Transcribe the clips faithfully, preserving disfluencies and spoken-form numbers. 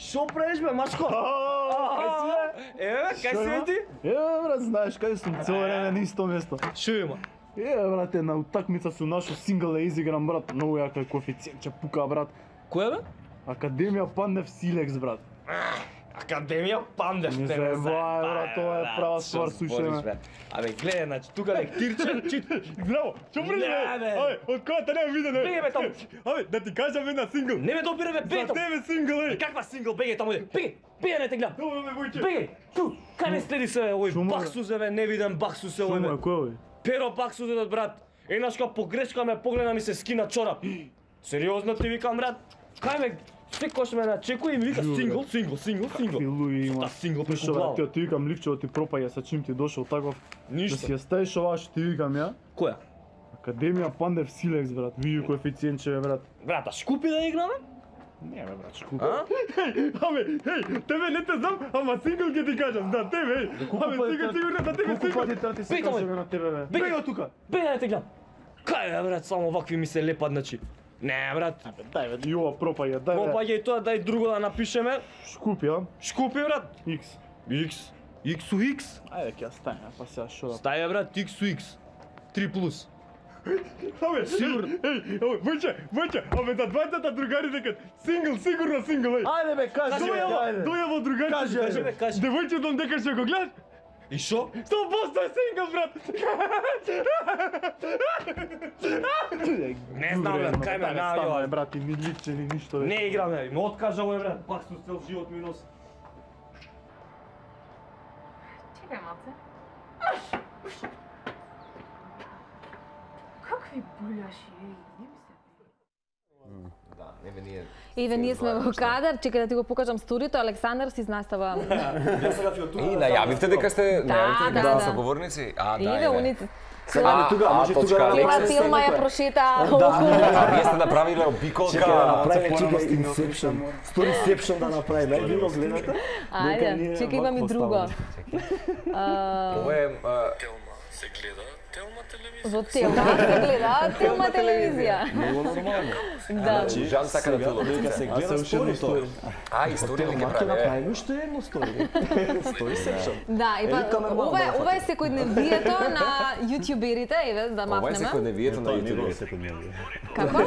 Шо правиш бе, мачко? Еве, кај си ти? Еве брат, знаеш кај сум цело време на исто место. Шо има? Еве брате, на утакмица сум нашо сингл да изиграм брат, многу јака коефициент ќе пука брат. Која бе? Академија Пандев Силекс брат. Академија Пандев, Не те ме заебај, брат, тоа е права ствар, слушај ме. Абе, гледај, значи, тука лектирче, чит. Здраво, чо приле? Не, бе. Ајде, од која те нема виден, Беге, бе, таму. Абе, да ти кажам една сингл. Не ме допира, бе, беге За таму. тебе сингл, еј. Каква сингл, беге таму, иде. Беге, беге, не те гледам. Добро ме војче. Беге, ту, кај не следи се, овој Шумо, бе. баксузе, бе, не виден баксузе, овој, Шумо, бе. кој е? Перо баксузет, брат. Еднаш кога погрешка ме погледна ми се скина чорап. Сериозно ти викам, брат. Кај ме секош ме начекува и ми вика сингл, сингл, сингл, сингл. Какви луѓе има. Шта сингл преку Слушай, брат, глава? ти ти викам ливчево ти пропаѓа sa чим ти дошол таков. Да Ништо. си ја ставиш ова што ти викам ја. Која? Академија Пандев Силекс брат, види коефициентче бе брат. Брата, шкупи да играме? Не бе брат, шкуп. А? Абе, еј, тебе не те знам, ама сингл ќе ти кажам, да тебе, еј. Абе, сингл сигурно да тебе Колку сингл. пати треба ти се Бега, бе. кажеме на тебе бе. Бега. Бега од тука. Бега да те гледам. Кај бе, брат, само вакви ми се лепат, значи. Не, брат. Дај бе, и ова пропаѓа, дај бе. Попаѓа и тоа, дај друго да напишеме. Шкупи, а? Шкупи, брат. X. X. X у X. Ајде ќе ја ставиме, па сега шо да. Стаја, брат, X у X. три плюс. Абе, Сигурно. Еј, еј, Војче, Војче, абе за двајцата другари дека сингл, сигурно сингл, еј. Ајде бе, кажи бе, Дојаво, ајде. дојаво другари. Кажи, кажи, бе, кажи. Девојчето дека ќе го гледаш. И шо? сто проценти е сингл, брат. Не знам, брат, кај ме најава. брат, и ни личе, ни ништо. бе. Не играме, ме откажа овој, брат. Пак со цел живот ми носи. Чекај малце. Какви буљаши, еј, не ми се. Да, еве ние. Еве ние сме во кадар, чекај да ти го покажам сторито, Александар си изнастава. И најавивте дека сте, Да, најавивте дека да, сте да. соговорници? А, да, Еве, еве. уница. Ајде тука, може тука да Цела направиме филма ја прошета околу. А вие сте направиле Чекај да обиколка. направиме, чекај Inception. Storyception да направиме. Ајде, ви го гледате? Ајде, чекај, имам и друго. А, Ова е а, Телма се гледа, Телма телевизија. Во Телма се гледа, Телма телевизија. Многу нормално. Да. Жан сака да туло. Дека се гледа уште едно стори. А, историја Телма ќе ќе прави. направиме уште едно стори. Storyception. Да, и па, Елика нормално ова е да ова е секојдневието на јутјуберите, еве да Ова е махнеме. секојдневието на YouTube. Како?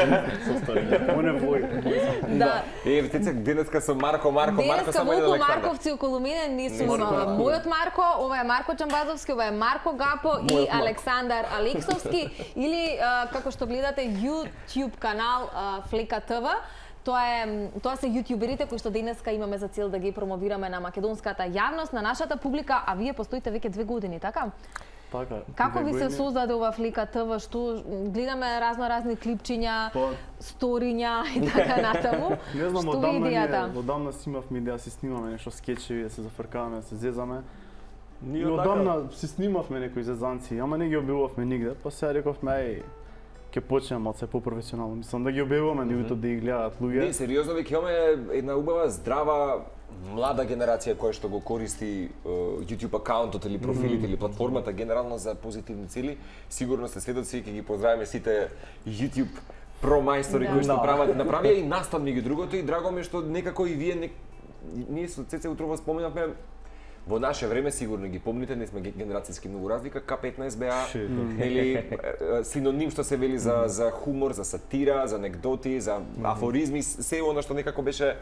Оне вој. Да. Еве тице денеска со Марко, Марко, Марко Денеска само един Вуко Александар. Марковци околу мене, ние сум мојот Марко, ова е Марко Чамбазовски, ова е Марко Гапо и Александар Алексовски или а, како што гледате YouTube канал а, Флека ТВ. Тоа е тоа се јутјуберите кои што денеска имаме за цел да ги промовираме на македонската јавност, на нашата публика, а вие постоите веќе две години, така? Така. Како две ви се години. создаде ова Флека ТВ, што гледаме разно разни клипчиња, Па- сториња и така натаму? Не знам, Што ви одамна идејата? ние, одамна си имавме идеја да си снимаме нешто скечеви, да се зафркаваме, да се зезаме. Ние И одамна си снимавме некои зезанци, ама не ги објавувавме нигде, па сега рековме ај ќе почнеме малце по-професионално. Мислам да ги објавуваме нивото да ги гледаат Не, луѓе. сериозно веќе имаме една убава, здрава, млада генерација која што го користи е, YouTube акаунтот или профилите или платформата генерално за позитивни цели. Сигурно сте сведоци и ќе ги поздравиме сите YouTube про мајстори кои што прават, направија и наставни ги другото и драго ми е што некако и вие не... ние со Цеце утрова споменавме во наше време, сигурно ги помните, не сме генерацијски многу разлика, К петнаесет беа, или синоним што се вели за за хумор, за сатира, за анегдоти, за афоризми, се она што некако беше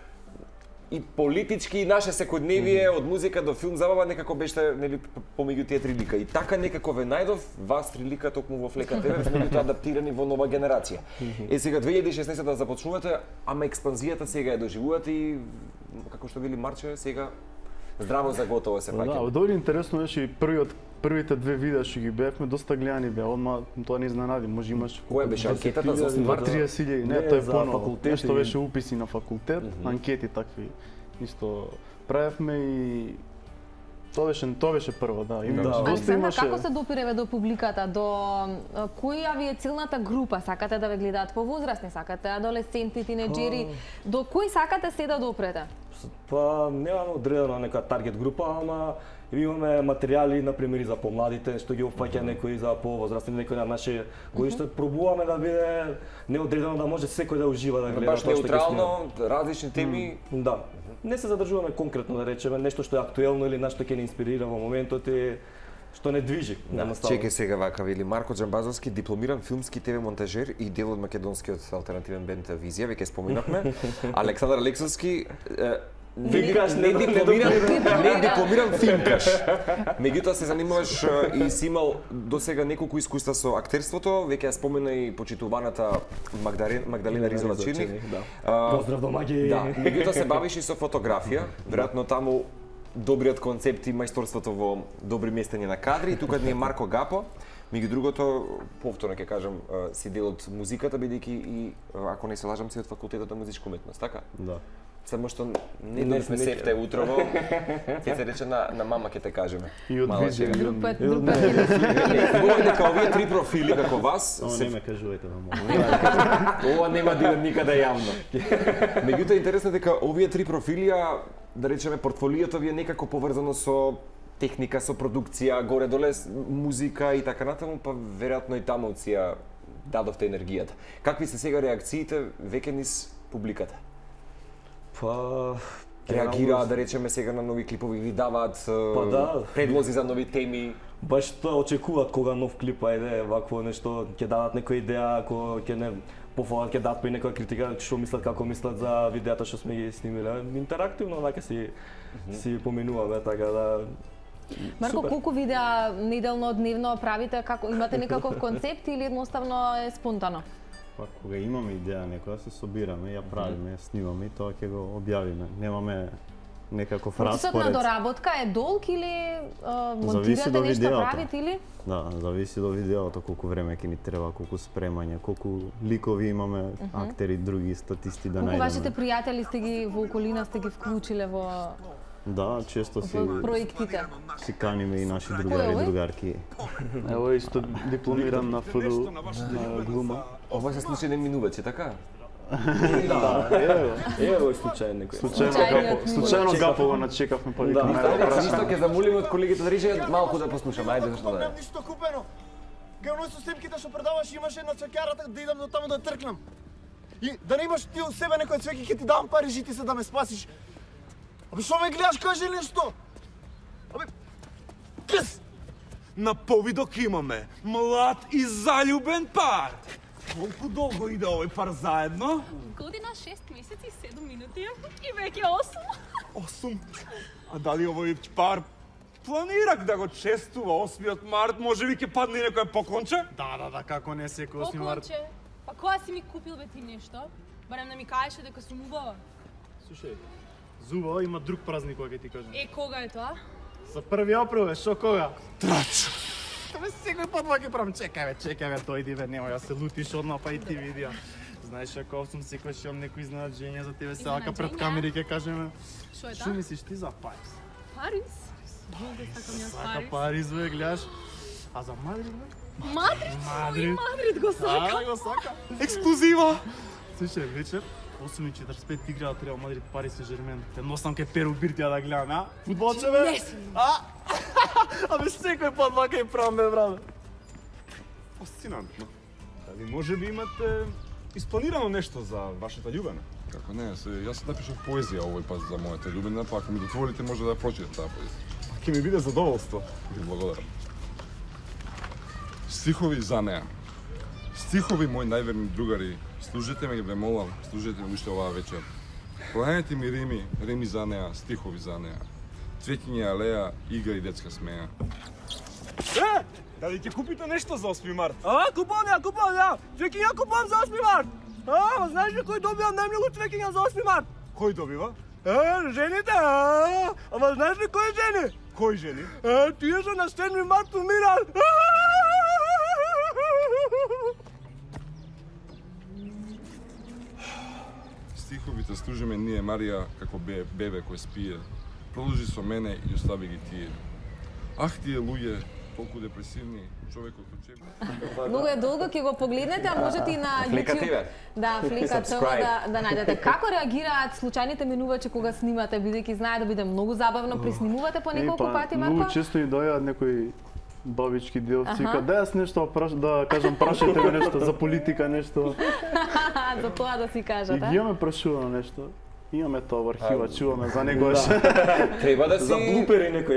и политички и наше секојдневие, од музика до филм забава некако беше нели помеѓу тие три лика. И така некако ве најдов вас три лика токму во Флека ТВ, сме тоа адаптирани во нова генерација. Е сега две илјади и шеснаесета да започнувате, ама експанзијата сега ја доживувате и како што вели Марче, сега здраво за готово се Да, фаќаме. добро интересно беше и првиот првите две видеа што ги бевме доста гледани беа, одма тоа не изненади, може имаш Која беше анкетата за основата? триесет илјади, не, Не, тоа е за поново. факултет Нешто и- беше уписи на факултет, анкети такви. Исто правевме и тоа беше тоа беше прво, да. Има Да. доста Александар, имаше. како се допиреве до публиката, до а, која ви е целната група? Сакате да ве гледаат повозрасни, сакате адолесценти, тинеџери, до кој сакате се да допрете? Па немам одредено нека таргет група, ама Имаме материјали, например, и за помладите, што ги опфаќа некои за повозрастни, некои на наши кои што пробуваме да биде неодредено, да може секој да ужива да гледа Баш тоа што ги неутрално, различни теми. снимаме. Да. Не се задржуваме конкретно да речеме нешто што е актуелно или нашто ќе ни инспирира во моментот и што не движи. Чекај сега вака, вели Марко Џамбазовски, дипломиран филмски ТВ монтажер и дел од македонскиот алтернативен бенд Визија, веќе споменавме. Александар Алексовски, Филмкаш, не дипломиран, не дипломиран филмкаш. Меѓутоа се занимаваш и си имал досега неколку искуства со актерството, веќе ја спомена и почитуваната Магдалена, Магдалена Ризова Чирник. Поздрав до маги. Да, меѓутоа се бавиш и со фотографија, веројатно таму добриот концепт и мајсторството во добри местење на кадри. Тука ни е Марко Гапо. Меѓу другото, повторно ќе кажам, си дел од музиката, бидејќи и, ако не се лажам, си од факултетот на музичка уметност, така? Да. Само што не дојдовме севте утрово, ќе се рече на, на мама ќе те кажеме. И од Мала Визија. шега. Друг пат, друг пат. Зборувам дека овие три профили како вас, Ама се... не ме кажувајте, да молам. ова нема да идем никаде јавно. Меѓутоа интересно е дека овие три профилија, да речеме портфолиото ви е некако поврзано со техника, со продукција, горе-доле музика и така натаму, па веројатно и таму си ја дадовте енергијата. Какви се сега реакциите веќе низ публиката? Па Реагира, да речеме сега на нови клипови, ви даваат Па да. предлози за нови теми. Баш тоа очекуваат кога нов клип ајде, вакво нешто, ќе дадат некоја идеја, ако ќе не пофалат, ќе дадат па и некоја критика, што мислат, како мислат за видеата што сме ги снимиле. Интерактивно, вака си си поминуваме, така да. Марко, Супер. колку видеа неделно, дневно правите? Како имате некаков концепт или едноставно е спонтано? Па кога имаме идеја некоја се собираме, ја правиме, снимаме и тоа ќе го објавиме. Немаме некаков Процесот на распоред. доработка е долг или а, Зависи монтирате до нешто, видеото. правите или? Да, зависи до видеото колку време ќе ни треба, колку спремање, колку ликови имаме, актери, други статисти да Колку вашите најдеме. пријатели сте ги во околина сте ги вклучиле во, Да, често си во проектите? си каниме и наши Кој другари е и овој? другарки. Ево исто дипломиран на ФДУ на глума. Ова се случај не минуваче, така? Да, ево, ево е случај некој. Случајно Случајниот гапо, случајно гапо го начекавме па викаме Да. да Добре, ништо ќе замолиме од колегите да рече малку да послушаме. Ајде, зашто да Немам не. ништо купено. Кај оној со снимките што предаваш имаше една цвеќарата да идам до таму да тркнам. И да не имаш ти у себе некој цвеќе ќе ти дам пари жити се да ме спасиш. Абе што ме гледаш, кажи нешто. Абе къс. На повидок имаме млад и залюбен пар. Колку долго иде овој пар заедно? Година, шест месеци и седум минути и веќе осум. Осум. А дали овој пар планирак да го честува осмиот март, може би ќе падне и некоја поклонче? Да, да, да, како не секој осми март. Поклонче, па кога си ми купил бе ти нешто? Барем да ми кажеше дека сум убава. Слушај, Зуба има друг празник кога ќе ти кажам. Е, кога е тоа? За први април е, шо кога? Трач. Бе секој пат ваќе правам, чекај бе, чекај бе, дојди бе, немој да се лутиш одма па и ти видија. Знаеш, ако сум секој што имам некој изненадење за тебе, се вака пред Изненадење? камери ќе кажеме. Шо е Што тоа? мислиш ти за Париз? Париз? Много сакам јас Сака Париз. Париз, бе, гледаш. А за Мадрид, бе? Мадрид? Мадрид. Ој, Мадрид го сакам. Да, го сака. Ексклузива! Слушај, вечер, осум и четиридесет и пет играат Реал Мадрид, Пари Сен-Жермен. Те носам ке Перу Биртија да гледам, а? Фудбалче, бе? Не си. А? Абе, секој пат вака и правам, бе, брат. Фасцинантно. Дали може би имате испланирано нешто за вашата љубена? Како не, се, јас напишав поезија овој пат за мојата љубена, па ако ми дозволите може да ја прочитам таа поезија. Ќе ми биде задоволство. Ви благодарам. Стихови за неа. Стихови, мои најверни другари, служете ме, ве молам, служете ме уште оваа вечер. Планете ми рими, рими за неа, стихови за неа. Цвеќиња алеја, игра и детска смеја. Е, дали ќе купите нешто за осми март? А, купам ја, купам ја! Цвеќиња купам за осми март! А, знаеш ли кој добива најмногу цвеќиња за осми март? Кој добива? Е, жените, а! Ама знаеш ли кои жени? Кои жени? Е, тие што на седми март умираат! Стиховите служиме ние, Марија, како бе, бебе кој спие. Продолжи со мене и остави ги тие. Ах, тие луѓе, толку депресивни, човекот очекува. Многу е долго, ќе го погледнете, а можете и на Флика ти YouTube. ве. Да, Флика ТВ да, да најдете. Како реагираат случајните минувачи кога снимате, бидејќи знае да биде многу забавно, приснимувате по неколку пати, Марко? Многу често и дојаат некои бабички делци, Аха. вика, дај јас нешто праш, да кажам, прашајте ме нешто за политика, нешто. За тоа да си И кажат, ги а? имаме прашувано нешто. Имаме тоа во архива, чуваме за него. Треба да си... За блупери некој.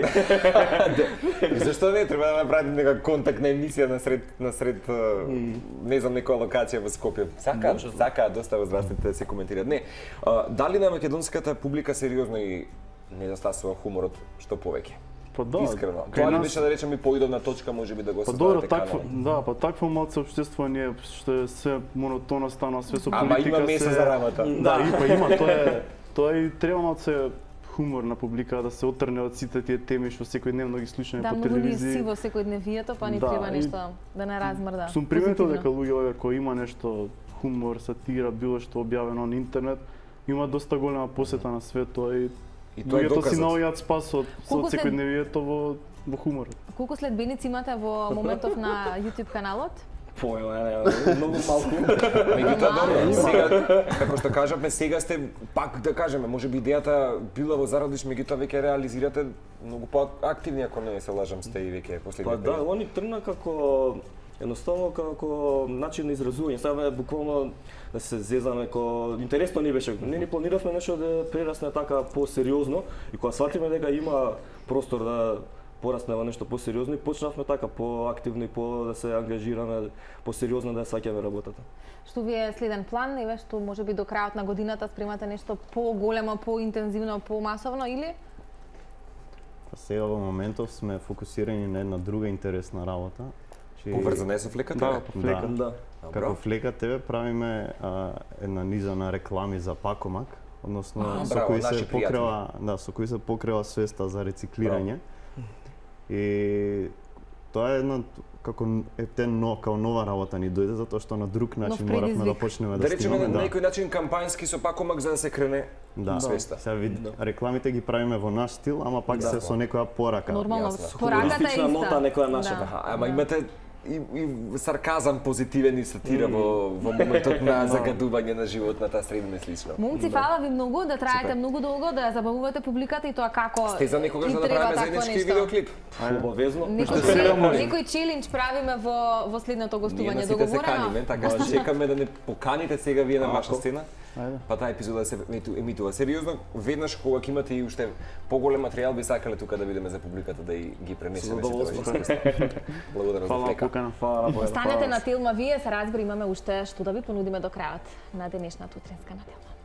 Зашто не треба да направите нека контактна емисија на сред на сред не знам некоја локација во Скопје. Сака, сака доста возрастните да се коментираат. Не, а, дали на македонската публика сериозно и недостасува хуморот што повеќе? Па да. Искрено. кај Тоа ли нас- беше да речеме поидовна точка, можеби да го Па добро, создадете такво, канал? да, па такво малце општество ние што е се монотоно стана, све со Ама политика. има место се- за работа. Да, и па има, тоа е тоа и треба малце хумор на публика да се отрне од сите тие теми што секојдневно ги слушаме Да, по многу ни е телевизија. сиво секојдневието, па ни Да, треба и нешто да не размрда. Сум приметил позитивно. дека луѓе овие кои има нешто хумор, сатира, било што објавено на интернет, има доста голема посета на светот и И тоа е луѓето си доказот. наоѓаат спас од, Колку од се- секојдневието во во хуморот. Колку следбеници имате во моментов на YouTube каналот? Појма, не, многу малку. Меѓутоа добро, Има. сега како што кажавме, сега сте пак да кажеме, можеби идејата била во зародиш, меѓутоа веќе реализирате многу поактивни, ако не се лажам, сте и веќе Па последните. да, они тргна како едноставно како начин на изразување. Сега буквално да се зезаме ко интересно ни беше. Не ни планиравме нешто да прерасне така посериозно и кога сватиме дека има простор да порасне во нешто посериозно и почнавме така поактивно и по да се ангажираме посериозно да ја саќаме работата. Што ви е следен план, еве што можеби до крајот на годината спремате нешто поголемо, поинтензивно, помасовно или? Па сега во моментов сме фокусирани на една друга интересна работа. Че- Поврзана е со Флека Да, ТВ? по Флека. Да. Како Флека ТВ правиме а, една низа на реклами за Пакомак, односно А, со браво, кои наши се покрива, да, со кои се покрива свеста за рециклирање. И тоа е една како е но као нова работа ни дојде затоа што на друг начин Нов моравме да предизвик. почнеме да, Да речеме снимаме. на Да. некој начин кампањски со Пакомак за да се крене Да, свеста. сега вид, рекламите ги правиме во наш стил, ама пак Да. се со некоја порака. Нормално, Јасно. пораката е Хумористична иста. нота некоја наша. Да. Аха, ама имате и, и сарказам позитивен и сатира во, во моментот на загадување на животната средина и слично. Момци, фала ви многу, да траете многу долго, да ја забавувате публиката и тоа како Сте за некогаш им да треба направиме такво заеднички нешто. видеоклип? Обавезно. Некој Ще се челендж, молим. некој челендж правиме во во следното Ние гостување, на сите се договорено? каниме, така што чекаме да не поканите сега вие на ваша сцена. Ајде. Па таа епизода се емиту- емитува. Сериозно, веднаш кога ќе имате и уште поголем материјал би сакале тука да бидеме за публиката да и ги пренесеме сите овие искуства. Благодарам за Фала на Флека. покана. Фала, фала. Останете на Телма вие, се разбери, имаме уште што да ви понудиме до крајот на денешната утренска на Телма.